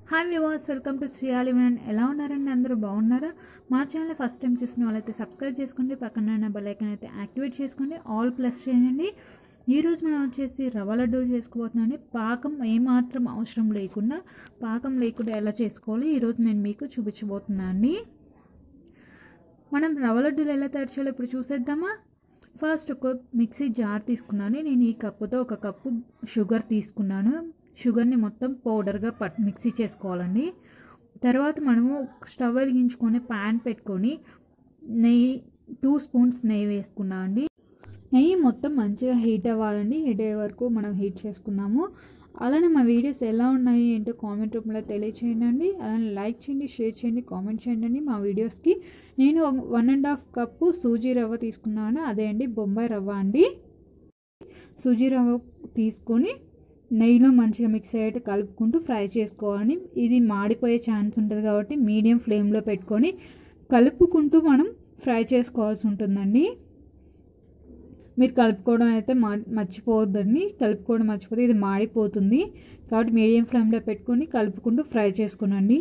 Hi viewers, welcome to శ్రీయాలి వినన్. ఎలా ఉన్నారండి? అందరూ బాగున్నారా? మా ఛానల్ ఫస్ట్ టైం చూసిన వాళ్ళైతే సబ్స్క్రైబ్ చేసుకోండి, పక్కన బెల్ ఐకాన్ అయితే యాక్టివేట్ చేసుకోండి, ఆల్ ప్లస్ చేయండి. ఈరోజు మనం వచ్చేసి రవ్వ లడ్డూ చేసుకోబోతున్నాండి. పాకం ఏమాత్రం అవసరం లేకుండా, పాకం లేకుండా ఎలా చేసుకోవాలి ఈరోజు నేను మీకు చూపించబోతున్నాను అండి. మనం రవ్వ లడ్డూలు ఎలా తయారు చేయాలో ఇప్పుడు చూసేద్దామా? ఫస్ట్ ఒక మిక్సీ జార్ తీసుకున్నాను. నేను ఈ కప్పుతో ఒక కప్పు షుగర్ తీసుకున్నాను. షుగర్ని మొత్తం పౌడర్గా మిక్సీ చేసుకోవాలండి. తర్వాత మనము స్టవ్ వెలిగించుకొని ప్యాన్ పెట్టుకొని నెయ్యి 2 స్పూన్స్ నెయ్యి వేసుకున్నాం అండి. నెయ్యి మొత్తం మంచిగా హీట్ అవ్వాలండి. హీట్ అయ్యే వరకు మనం హీట్ చేసుకున్నాము. అలానే మా వీడియోస్ ఎలా ఉన్నాయి ఏంటో కామెంట్ రూపంలో తెలియచేయండి. అలానే లైక్ చేయండి, షేర్ చేయండి, కామెంట్ చేయండి. మా వీడియోస్కి నేను 1.5 కప్పు సూజీ రవ్వ తీసుకున్నాను. అదే అండి బొంబాయి రవ్వ అండి. సూజీ రవ్వ తీసుకొని నెయ్యిలో మంచిగా మిక్స్ అయ్యేట్టు కలుపుకుంటూ ఫ్రై చేసుకోవాలి. ఇది మాడిపోయే ఛాన్స్ ఉంటుంది కాబట్టి మీడియం ఫ్లేమ్లో పెట్టుకొని కలుపుకుంటూ మనం ఫ్రై చేసుకోవాల్సి ఉంటుందండి. మీరు కలుపుకోవడం అయితే మర్చిపోవద్దండి. కలుపుకోవడం మర్చిపోతే ఇది మాడిపోతుంది కాబట్టి మీడియం ఫ్లేమ్లో పెట్టుకొని కలుపుకుంటూ ఫ్రై చేసుకోనండి.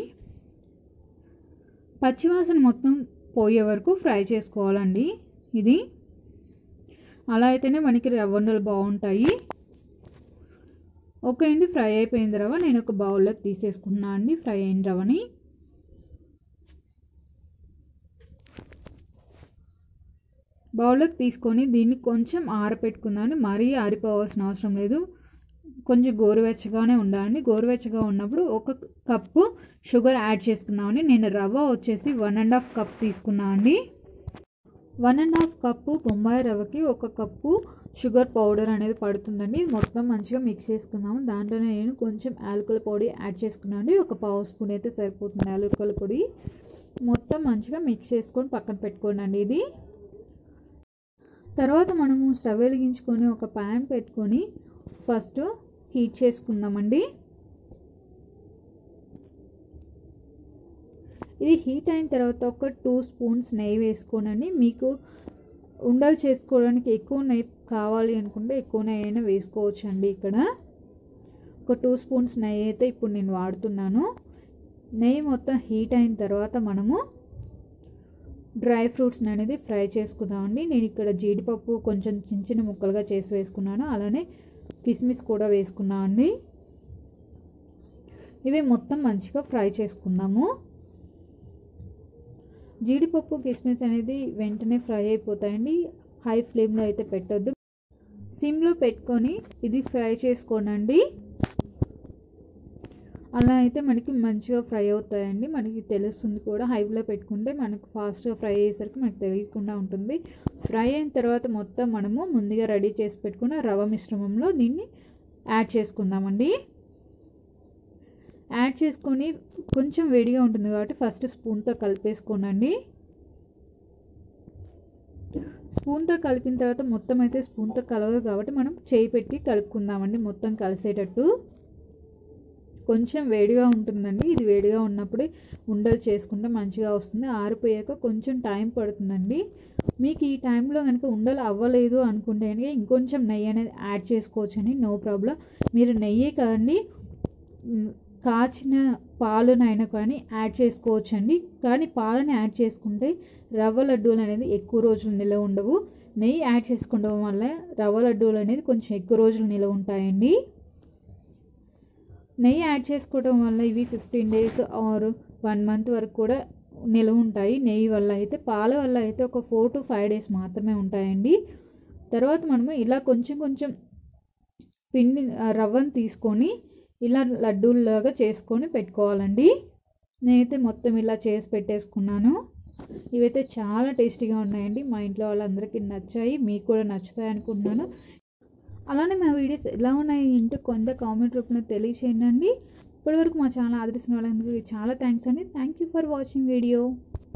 పచ్చివాసన మొత్తం పోయే వరకు ఫ్రై చేసుకోవాలండి. ఇది అలా అయితేనే మనకి రవ్వండలు బాగుంటాయి. ఓకే అండి, ఫ్రై అయిపోయిన రవ్వ నేను ఒక బౌల్లోకి తీసేసుకున్నాను అండి. ఫ్రై అయిన రవ్వని బౌల్లోకి తీసుకొని దీన్ని కొంచెం ఆరపెట్టుకుందామని. మరీ ఆరిపోవాల్సిన అవసరం లేదు, కొంచెం గోరువెచ్చగానే ఉండాలండి. గోరువెచ్చగా ఉన్నప్పుడు 1 కప్పు షుగర్ యాడ్ చేసుకున్నామని. నేను రవ్వ వచ్చేసి 1.5 కప్ తీసుకున్నాను అండి. 1.5 కప్పు బొంబాయి రవ్వకి 1 కప్పు షుగర్ పౌడర్ అనేది పడుతుందండి. ఇది మొత్తం మంచిగా మిక్స్ చేసుకున్నాము. దాంట్లోనే నేను కొంచెం యాలకుల పొడి యాడ్ చేసుకున్నాను అండి. 1 పావు స్పూన్ అయితే సరిపోతుంది యాలకుల పొడి. మొత్తం మంచిగా మిక్స్ చేసుకొని పక్కన పెట్టుకోండి అండి. ఇది తర్వాత మనము స్టవ్ వెలిగించుకొని ఒక ప్యాన్ పెట్టుకొని ఫస్ట్ హీట్ చేసుకుందామండి. ఇది హీట్ అయిన తర్వాత ఒక 2 స్పూన్స్ నెయ్యి వేసుకోనండి. మీకు ఉండలు చేసుకోవడానికి ఎక్కువ నెయ్యి కావాలి అనుకుంటే ఎక్కువ నెయ్యి అయినా వేసుకోవచ్చు అండి. ఇక్కడ ఒక 2 స్పూన్స్ నెయ్యి అయితే ఇప్పుడు నేను వాడుతున్నాను. నెయ్యి మొత్తం హీట్ అయిన తర్వాత మనము డ్రై ఫ్రూట్స్ అనేది ఫ్రై చేసుకుందామండి. నేను ఇక్కడ జీడిపప్పు కొంచెం చిన్న చిన్న ముక్కలుగా చేసి వేసుకున్నాను. అలానే కిస్మిస్ కూడా వేసుకున్నాను అండి. ఇవి మొత్తం మంచిగా ఫ్రై చేసుకుందాము. జీడిపప్పు కిస్మిస్ అనేది వెంటనే ఫ్రై అయిపోతాయండి. హై ఫ్లేమ్లో అయితే పెట్టొద్దు, సిమ్లో పెట్టుకొని ఇది ఫ్రై చేసుకోనండి. అలా అయితే మనకి మంచిగా ఫ్రై అవుతాయండి. మనకి తెలుస్తుంది కూడా. హైలో పెట్టుకుంటే మనకు ఫాస్ట్గా ఫ్రై అయ్యేసరికి మనకు తెలియకుండా ఉంటుంది. ఫ్రై అయిన తర్వాత మొత్తం మనము ముందుగా రెడీ చేసి పెట్టుకున్న రవ్వ మిశ్రమంలో దీన్ని యాడ్ చేసుకుందామండి. యాడ్ చేసుకొని కొంచెం వేడిగా ఉంటుంది కాబట్టి ఫస్ట్ స్పూన్తో కలిపేసుకోనండి. స్పూన్తో కలిపిన తర్వాత మొత్తం అయితే స్పూన్తో కలవదు కాబట్టి మనం చేయి పెట్టి కలుపుకుందామండి మొత్తం కలిసేటట్టు. కొంచెం వేడిగా ఉంటుందండి. ఇది వేడిగా ఉన్నప్పుడే ఉండలు చేసుకుంటే మంచిగా వస్తుంది. ఆరిపోయాక కొంచెం టైం పడుతుందండి. మీకు ఈ టైంలో కనుక ఉండలు అవ్వలేదు అనుకుంటే కనుక ఇంకొంచెం నెయ్యి అనేది యాడ్ చేసుకోవచ్చండి. No problem. మీరు నెయ్యి కదండి, కాచిన పాలునైనా కానీ యాడ్ చేసుకోవచ్చండి. కానీ పాలని యాడ్ చేసుకుంటే రవ్వ లడ్డూలు అనేది ఎక్కువ రోజులు నిల్వ ఉండవు. నెయ్యి యాడ్ చేసుకోవడం వల్ల రవ్వ లడ్డూలు అనేది కొంచెం ఎక్కువ రోజులు నిల్వ ఉంటాయండి. నెయ్యి యాడ్ చేసుకోవడం వల్ల ఇవి 15 days ఆర్ 1 month వరకు కూడా నిల్వ ఉంటాయి నెయ్యి వల్ల. అయితే పాల వల్ల అయితే ఒక 4 to 5 days మాత్రమే ఉంటాయండి. తర్వాత మనము ఇలా కొంచెం కొంచెం పిండి రవ్వను తీసుకొని ఇలా లడ్డూల్లాగా చేసుకొని పెట్టుకోవాలండి. నేనైతే మొత్తం ఇలా చేసి పెట్టేసుకున్నాను. ఇవైతే చాలా టేస్టీగా ఉన్నాయండి. మా ఇంట్లో వాళ్ళందరికీ నచ్చాయి, మీకు కూడా నచ్చుతాయి అనుకుంటున్నాను. అలానే మా వీడియోస్ ఎలా ఉన్నాయి ఏంటో కొంత కామెంట్ రూపంలో తెలియచేయండి. ఇప్పటివరకు మా ఛానల్ ఆదరిస్తున్న వాళ్ళందరికీ చాలా థ్యాంక్స్ అండి. Thank you for watching video.